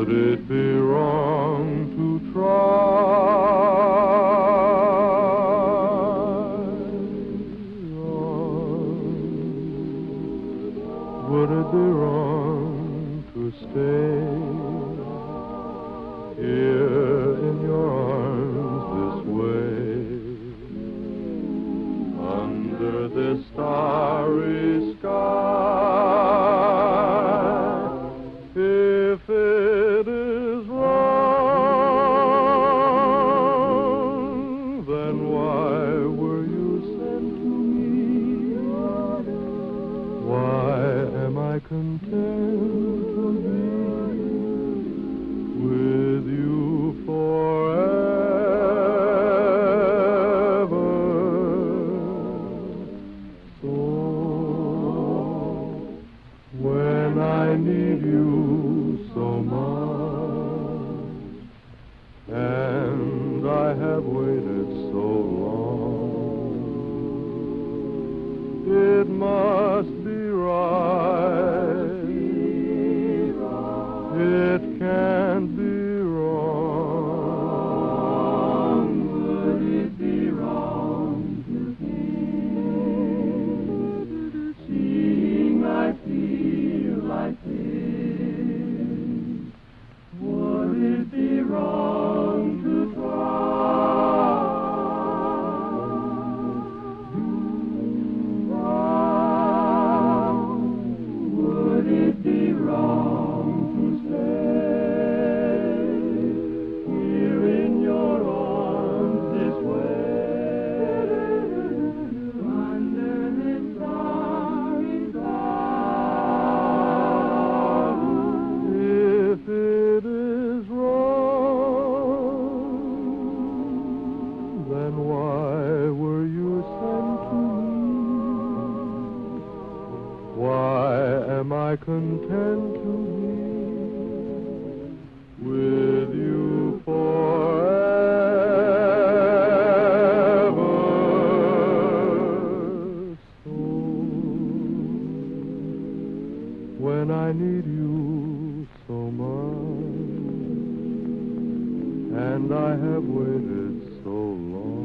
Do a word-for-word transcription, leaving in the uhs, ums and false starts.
Would it be wrong to try? Would it be wrong to stay here in your arms this way, under this starry sky? If it is wrong, then why were you sent to me? Why am I content to be with you forever? So when I need you so much, and I have waited so long, it must be right. It can't be wrong. Would it be wrong to think, seeing I feel like this? Would it be wrong to try? Would it be wrong to stay here in your arms this way, under this starry sky? If it is wrong, then why were you sent to me? Why am I content to be with you forever? So when I need you so much, and I have waited so long,